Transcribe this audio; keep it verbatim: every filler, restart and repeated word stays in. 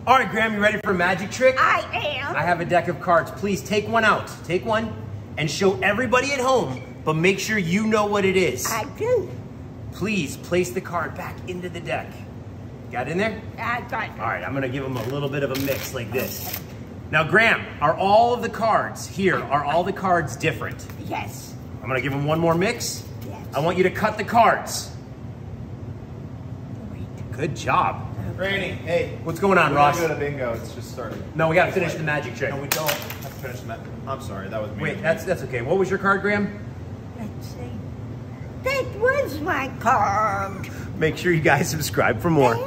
All right, Graham, you ready for a magic trick? I am. I have a deck of cards. Please take one out. Take one and show everybody at home, but make sure you know what it is. I do. Please place the card back into the deck. Got it in there? I got it. All right, I'm gonna give them a little bit of a mix like this. Now, Graham, are all of the cards here, are all the cards different? Yes. I'm gonna give them one more mix. Yes. I want you to cut the cards. Good job. Granny, hey. What's going on, we Ross? We're gonna go to bingo. It's just started. No, we gotta finish the magic trick. No, we don't have to finish the magic. I'm sorry, that was me. Wait, that's that's okay. What was your card, Graham? Let's see. That was my card. Make sure you guys subscribe for more.